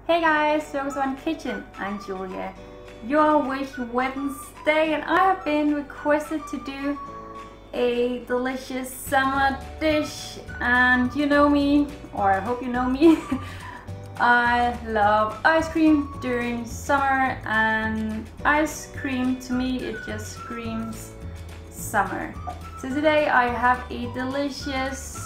Hey guys, welcome to my kitchen. I'm Julia, your Wish Wednesday, and I have been requested to do a delicious summer dish. And you know me, or I hope you know me, I love ice cream during summer, and ice cream to me, it just screams summer. So today I have a delicious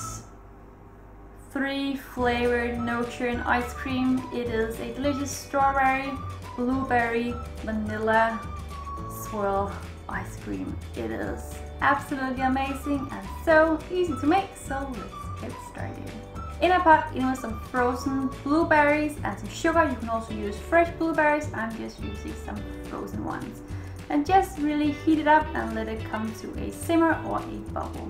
3-flavored no churn ice cream. It is a delicious strawberry, blueberry, vanilla swirl ice cream. It is absolutely amazing and so easy to make, so let's get started. In a pot, in with some frozen blueberries and some sugar. You can also use fresh blueberries. I'm just using some frozen ones. And just really heat it up and let it come to a simmer or a bubble.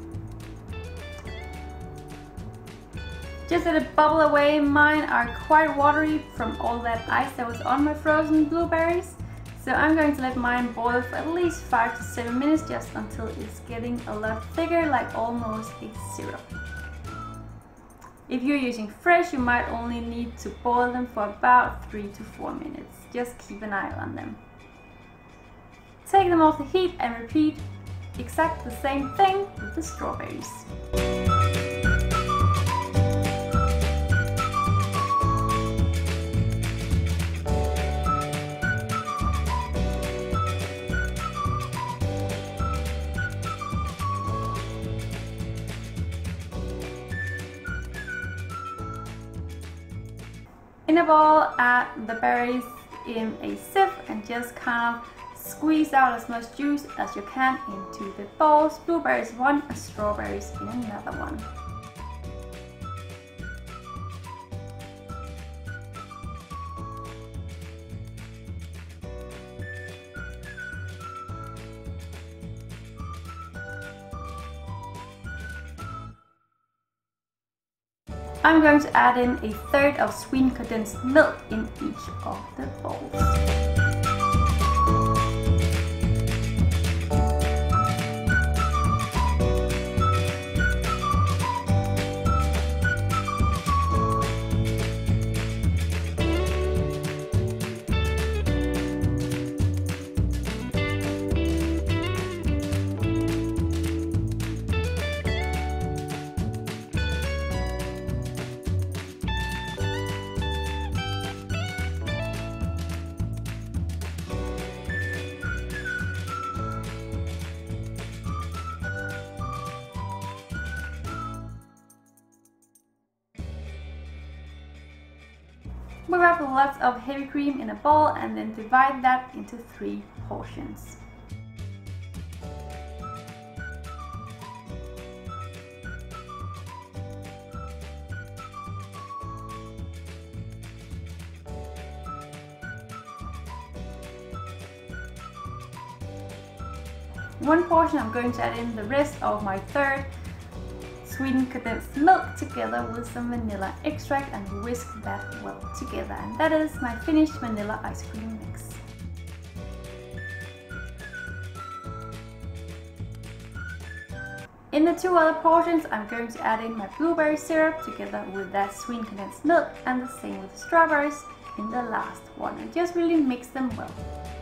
Just let it bubble away. Mine are quite watery from all that ice that was on my frozen blueberries. So I'm going to let mine boil for at least 5 to 7 minutes, just until it's getting a lot thicker, like almost a syrup. If you're using fresh, you might only need to boil them for about 3 to 4 minutes. Just keep an eye on them. Take them off the heat and repeat exactly the same thing with the strawberries. In a bowl, add the berries in a sieve and just kind of squeeze out as much juice as you can into the bowls. Blueberries one and strawberries in another one. I'm going to add in a third of sweetened condensed milk in each of the bowls. We wrap lots of heavy cream in a bowl and then divide that into 3 portions. One portion I'm going to add in the rest of my third sweetened condensed milk together with some vanilla extract and whisk that well together. And that is my finished vanilla ice cream mix. In the 2 other portions, I'm going to add in my blueberry syrup together with that sweetened condensed milk, and the same with the strawberries in the last one, and just really mix them well.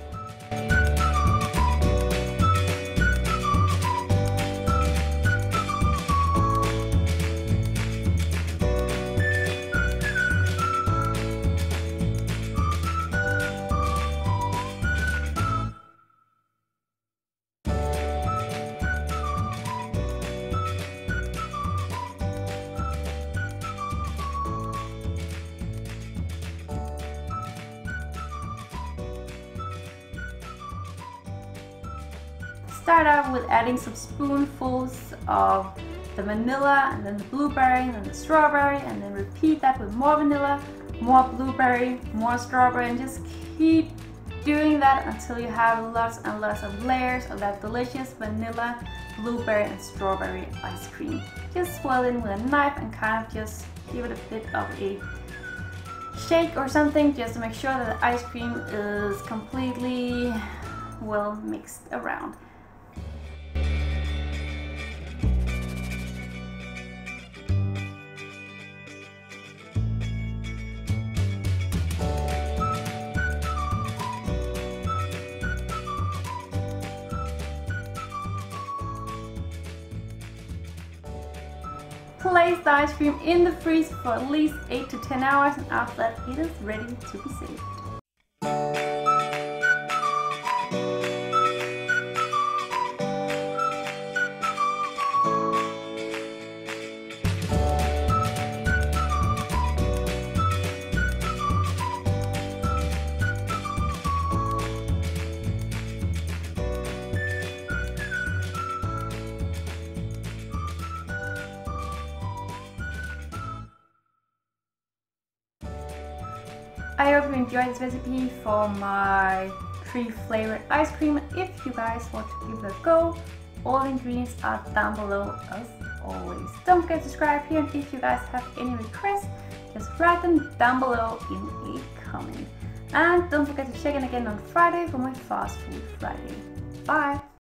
Start out with adding some spoonfuls of the vanilla, and then the blueberry, and then the strawberry, and then repeat that with more vanilla, more blueberry, more strawberry, and just keep doing that until you have lots and lots of layers of that delicious vanilla, blueberry, and strawberry ice cream. Just swirl in with a knife and kind of just give it a bit of a shake or something, just to make sure that the ice cream is completely well mixed around. place the ice cream in the freezer for at least 8 to 10 hours, and after that it is ready to be saved. I hope you enjoyed this recipe for my 3 flavored ice cream. If you guys want to give it a go, all the ingredients are down below as always. Don't forget to subscribe here, and if you guys have any requests, just write them down below in a comment. And don't forget to check in again on Friday for my Fast Food Friday. Bye!